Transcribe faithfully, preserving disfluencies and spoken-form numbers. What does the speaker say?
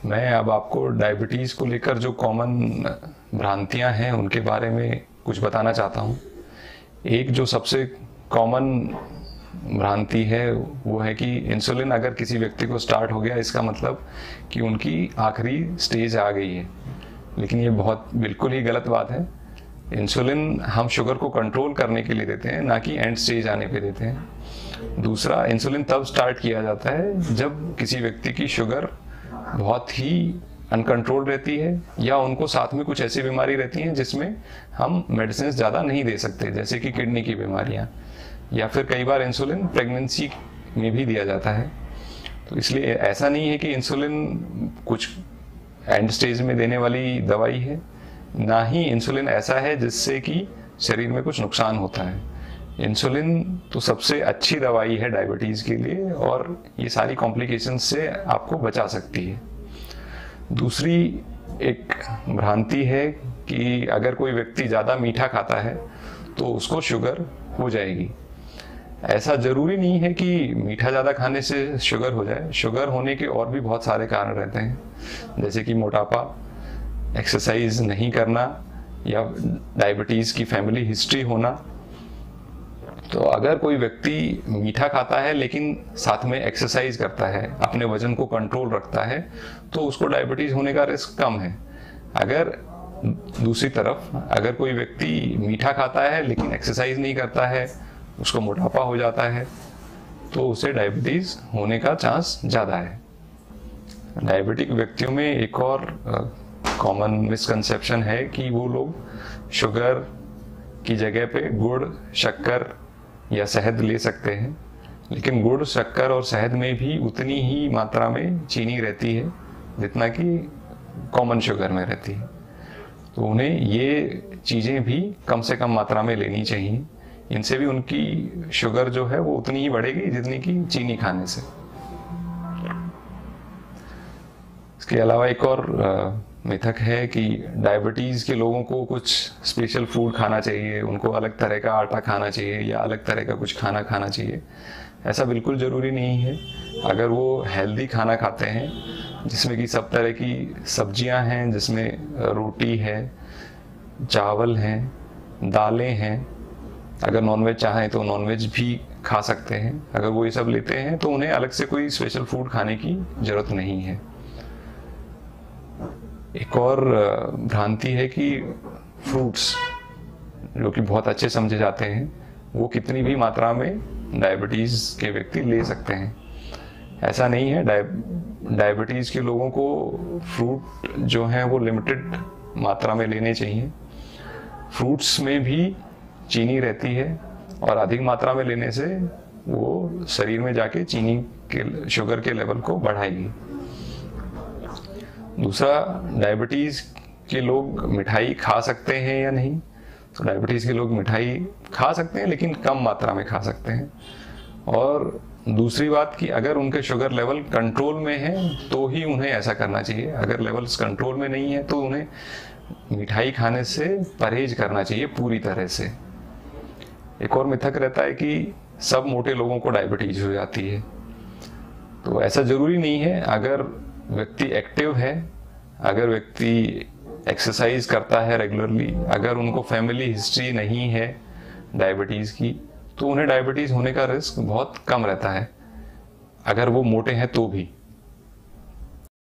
मैं अब आपको डायबिटीज़ को लेकर जो कॉमन भ्रांतियां हैं उनके बारे में कुछ बताना चाहता हूं। एक जो सबसे कॉमन भ्रांति है वो है कि इंसुलिन अगर किसी व्यक्ति को स्टार्ट हो गया इसका मतलब कि उनकी आखिरी स्टेज आ गई है, लेकिन ये बहुत बिल्कुल ही गलत बात है। इंसुलिन हम शुगर को कंट्रोल करने के लिए देते हैं, ना कि एंड स्टेज आने पे देते हैं। दूसरा, इंसुलिन तब स्टार्ट किया जाता है जब किसी व्यक्ति की शुगर बहुत ही अनकंट्रोल रहती है या उनको साथ में कुछ ऐसी बीमारी रहती हैं जिसमें हम मेडिसिन ज़्यादा नहीं दे सकते, जैसे कि किडनी की बीमारियां, या फिर कई बार इंसुलिन प्रेगनेंसी में भी दिया जाता है। तो इसलिए ऐसा नहीं है कि इंसुलिन कुछ एंड स्टेज में देने वाली दवाई है, ना ही इंसुलिन ऐसा है जिससे कि शरीर में कुछ नुकसान होता है। इंसुलिन तो सबसे अच्छी दवाई है डायबिटीज़ के लिए और ये सारी कॉम्प्लिकेशंस से आपको बचा सकती है। दूसरी एक भ्रांति है कि अगर कोई व्यक्ति ज़्यादा मीठा खाता है तो उसको शुगर हो जाएगी। ऐसा ज़रूरी नहीं है कि मीठा ज़्यादा खाने से शुगर हो जाए। शुगर होने के और भी बहुत सारे कारण रहते हैं, जैसे कि मोटापा, एक्सरसाइज नहीं करना या डायबिटीज़ की फैमिली हिस्ट्री होना। तो अगर कोई व्यक्ति मीठा खाता है लेकिन साथ में एक्सरसाइज करता है, अपने वजन को कंट्रोल रखता है, तो उसको डायबिटीज़ होने का रिस्क कम है। अगर दूसरी तरफ अगर कोई व्यक्ति मीठा खाता है लेकिन एक्सरसाइज नहीं करता है, उसको मोटापा हो जाता है, तो उसे डायबिटीज़ होने का चांस ज़्यादा है। डायबिटिक व्यक्तियों में एक और कॉमन मिसकंसेप्शन है कि वो लोग शुगर की जगह पे गुड़, शक्कर या शहद ले सकते हैं, लेकिन गुड़, शक्कर और शहद में भी उतनी ही मात्रा में चीनी रहती है जितना कि कॉमन शुगर में रहती है। तो उन्हें ये चीज़ें भी कम से कम मात्रा में लेनी चाहिए। इनसे भी उनकी शुगर जो है वो उतनी ही बढ़ेगी जितनी कि चीनी खाने से। इसके अलावा एक और मिथक है कि डायबिटीज़ के लोगों को कुछ स्पेशल फूड खाना चाहिए, उनको अलग तरह का आटा खाना चाहिए या अलग तरह का कुछ खाना खाना चाहिए। ऐसा बिल्कुल ज़रूरी नहीं है। अगर वो हेल्दी खाना खाते हैं जिसमें कि सब तरह की सब्जियां हैं, जिसमें रोटी है, चावल हैं, दालें हैं, अगर नॉनवेज चाहें तो नॉनवेज भी खा सकते हैं। अगर वो ये सब लेते हैं तो उन्हें अलग से कोई स्पेशल फूड खाने की ज़रूरत नहीं है। एक और भ्रांति है कि फ्रूट्स, जो कि बहुत अच्छे समझे जाते हैं, वो कितनी भी मात्रा में डायबिटीज़ के व्यक्ति ले सकते हैं। ऐसा नहीं है। डायबिटीज़ के लोगों को फ्रूट जो हैं वो लिमिटेड मात्रा में लेने चाहिए। फ्रूट्स में भी चीनी रहती है और अधिक मात्रा में लेने से वो शरीर में जाके चीनी के, शुगर के लेवल को बढ़ाएगी। दूसरा, डायबिटीज़ के लोग मिठाई खा सकते हैं या नहीं? तो डायबिटीज़ के लोग मिठाई खा सकते हैं लेकिन कम मात्रा में खा सकते हैं। और दूसरी बात कि अगर उनके शुगर लेवल कंट्रोल में है तो ही उन्हें ऐसा करना चाहिए। अगर लेवल्स कंट्रोल में नहीं है तो उन्हें मिठाई खाने से परहेज करना चाहिए पूरी तरह से। एक और मिथक रहता है कि सब मोटे लोगों को डायबिटीज़ हो जाती है। तो ऐसा ज़रूरी नहीं है। अगर व्यक्ति एक्टिव है, अगर व्यक्ति एक्सरसाइज करता है रेगुलरली, अगर उनको फैमिली हिस्ट्री नहीं है डायबिटीज़ की, तो उन्हें डायबिटीज़ होने का रिस्क बहुत कम रहता है, अगर वो मोटे हैं तो भी।